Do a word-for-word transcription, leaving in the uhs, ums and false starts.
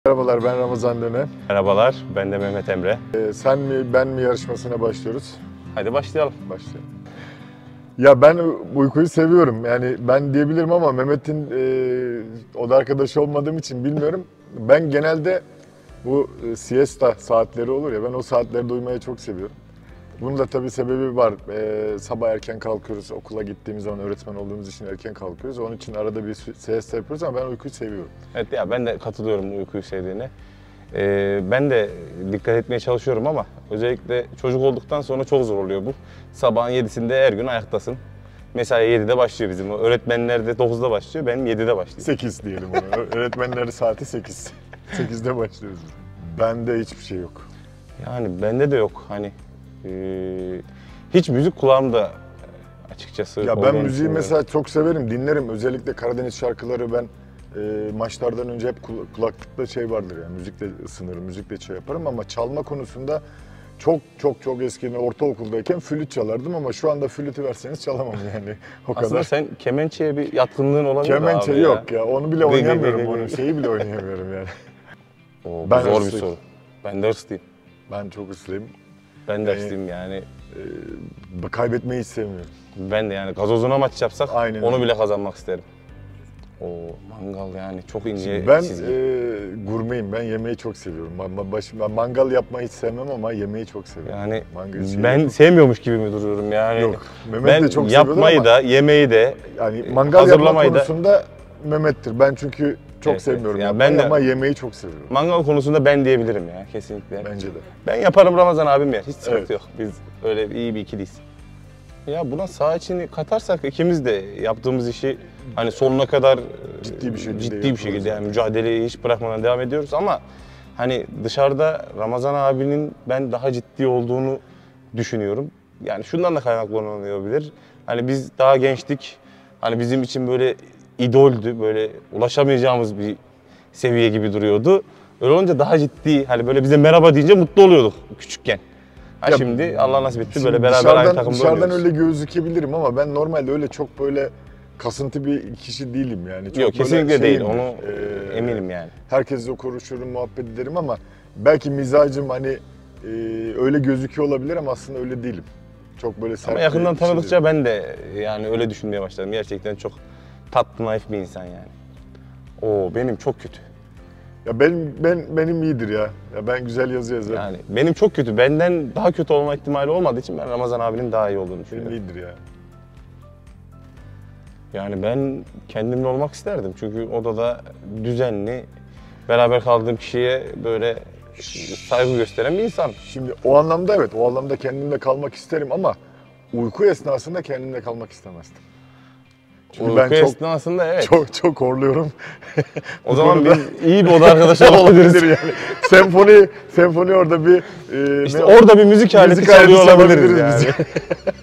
Merhabalar, ben Ramazan Döne. Merhabalar, ben de Mehmet Emre. Ee, sen mi, ben mi yarışmasına başlıyoruz? Hadi başlayalım. Başlayalım. Ya ben uykuyu seviyorum. Yani ben diyebilirim ama Mehmet'in e, oda arkadaşı olmadığım için bilmiyorum. Ben genelde bu e, siesta saatleri olur ya, ben o saatlerde uyumayı çok seviyorum. Bunun da tabii sebebi var. Ee, sabah erken kalkıyoruz. Okula gittiğimiz zaman öğretmen olduğumuz için erken kalkıyoruz. Onun için arada bir siesta yapıyoruz ama ben uykuyu seviyorum. Evet ya ben de katılıyorum uykuyu sevdiğine. Ee, ben de dikkat etmeye çalışıyorum ama özellikle çocuk olduktan sonra çok zor oluyor bu. Sabahın yedisinde her gün ayaktasın. Mesai yedide başlıyor bizim. Öğretmenler de dokuzda başlıyor, benim yedide başlıyor. sekiz diyelim ona. Öğretmenlerin saati sekiz. sekizde başlıyoruz. Bende hiçbir şey yok. Yani bende de yok hani. E, hiç müzik kulağımda açıkçası. Ya ben müziği mesela çok severim, dinlerim. Özellikle Karadeniz şarkıları ben e, maçlardan önce hep kulaklıkta şey vardır yani müzikle ısınırım, müzikle şey yaparım ama çalma konusunda çok çok çok eskiden ortaokuldayken flüt çalardım ama şu anda flütü verseniz çalamam yani o Aslında kadar. sen kemençeye bir yatkınlığın olabilir abi. Kemençe yok ya. ya onu bile Gıy gıy oynayamıyorum, gıy gıy onun gıy. şeyi bile oynayamıyorum yani. Oo, Ben zor bir hırslıyım. soru. Ben de hırslıyım. Ben çok hırslıyım. Ben de Yani- hırslıyım yani. Ee, kaybetmeyi hiç sevmiyorum. Ben de yani gazozuna maç yapsak Aynen onu öyle. bile kazanmak isterim. O mangal yani çok ince Ben çizgi. e, gurmeyim, ben yemeği çok seviyorum. Ben, ben, baş- ben mangal yapmayı hiç sevmem ama yemeği çok seviyorum. Yani Mangal şeyi ben çok- sevmiyormuş gibi mi duruyorum yani? Yok, Mehmet Ben de çok seviyordu yapmayı ama da yemeği de yani e, mangal yapma hazırlamayı da- konusunda Mehmet'tir. Ben çünkü çok Evet, sevmiyorum evet. Ya yapmayı ben de- ama yemeği çok seviyorum. mangal konusunda ben diyebilirim ya kesinlikle. Bence de. Ben yaparım, Ramazan abim yer. Hiç sıkıntı Evet. yok. Biz öyle iyi bir ikiliyiz. Ya buna saha içini katarsak ikimiz de yaptığımız işi hani sonuna kadar Ciddi bir şekilde ciddi bir yapıyoruz şekilde yani zaten. mücadeleyi hiç bırakmadan devam ediyoruz ama hani dışarıda Ramazan abinin ben daha ciddi olduğunu düşünüyorum. Yani şundan da kaynaklanabilir. Hani biz daha gençtik. Hani bizim için böyle idoldü. Böyle ulaşamayacağımız bir seviye gibi duruyordu. Öyle olunca daha ciddi hani böyle bize merhaba deyince mutlu oluyorduk küçükken. Ha Ya, şimdi Allah nasip etti Şimdi böyle beraber dışarıdan, aynı takımda dışarıdan oynuyoruz. öyle gözükebilirim ama ben normalde öyle çok böyle kasıntı bir kişi değilim yani. Çok Yok böyle kesinlikle değil, şeyimdir. onu Ee, eminim yani. Herkesle konuşurum, muhabbet ederim ama belki mizacım hani e, öyle gözüküyor olabilir ama aslında öyle değilim. Çok böyle sert Ama bir yakından kişi tanıdıkça değilim. ben de yani öyle düşünmeye başladım. Gerçekten çok tatlı, naif bir insan yani. Oo benim çok kötü. Ya benim ben benim iyidir ya. Ya ben güzel yazı yazarım. Yani benim çok kötü. Benden daha kötü olma ihtimali olmadığı için ben Ramazan abinin daha iyi olduğunu benim düşünüyorum. iyidir ya. Yani ben kendimle olmak isterdim. Çünkü odada düzenli, beraber kaldığım kişiye böyle saygı gösteren bir insan. Şimdi o anlamda evet, o anlamda kendimle kalmak isterim ama uyku esnasında kendimle kalmak istemezdim. Çünkü Uyku ben çok esnasında evet. çok çok horluyorum. O zaman konuda- biz iyi bir oda arkadaşı olabiliriz. Olabilir yani. Senfoni, senfoni orada bir e, İşte ne- orada bir müzik aleti müzik aleti çalıyor olabiliriz çalabiliriz yani. biz.